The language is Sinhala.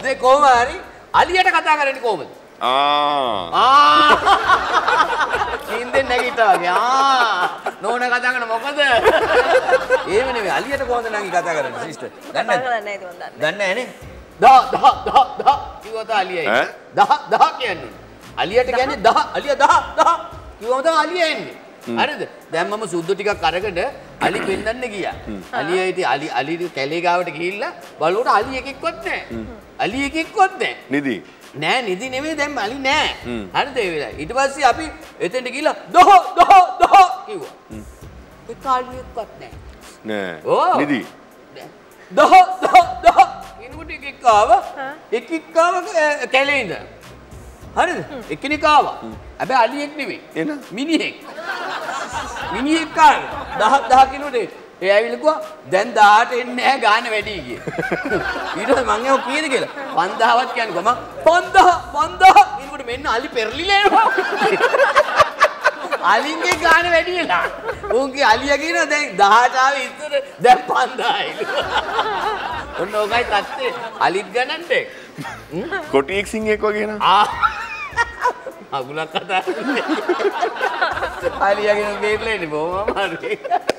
අද කොහොම හරි අලියට කතා කරන්නේ කොහොමද? නින්දෙන් නැගිට්ටා වගේ. නෝන කතා කරන මොකද? එහෙම නෙවෙයි. අලියට කොහොමද නංගි කතා කරන්නේ සිස්ටර්? දන්නේ නැහැ. දන්නේ නැහැ නේ. දහ කිව්වොත් අලියයි. දහ කියන්නේ. අලියට කියන්නේ දහ. අලිය දහ කිව්වම තමයි අලිය එන්නේ. හරිද? දැන් මම සුද්ධ ටිකක් අරගෙන අලි පෙන්නන්න ගියා. අලිය ඉතින් අලි කැලේ ගාවට ගිහිල්ලා බලුවට අලි එකෙක්වත් නැහැ. අලි එකෙක්වත් නැහැ. නිදි. නෑ නිදි නෙමෙයි දැන් අලි නෑ. හරිද ඒ වෙලාවේ. ඊට පස්සේ අපි එතෙන්ට ගිහිල්ලා දහ කිව්වා. ඒ කාලියෙක්වත් නැහැ. නෑ. නිදි. දහ ඉනුට එකෙක් ආවා. එකෙක් ආවා කැලේ ඉඳන්. හරිද? එක්කෙනෙක් ආවා. හැබැයි අලියෙක් නෙමෙයි. එන මිනිහෙක්. මිනිහෙක් ආවා. 10 කිලෝට ඒ ඇවිල්ලා කිව්වා දැන් 18 එන්නේ නැහැ ගාන වැඩි කියේ. ඊට පස්සේ මං එහො කීයද කියලා 5000ක් කියන්නේ කොහම 5000 ඊට මෙන්න අලි පෙරලිලා එනවා. අලින්ගේ ගාන වැඩි වෙලා. උන්ගේ අලියා කියනවා දැන් 18 ආවේ ඉස්සර දැන් 5000යි. ඔන්න ඔකයි තත්ත්වේ අලිත් ගණන්ට. කොටියෙක් සිංහෙක් වගේ නා. අගුලක් කතා කරන්නේ. අලියාගෙන බේරලා ඉන්නේ බොහොම අමාරුයි.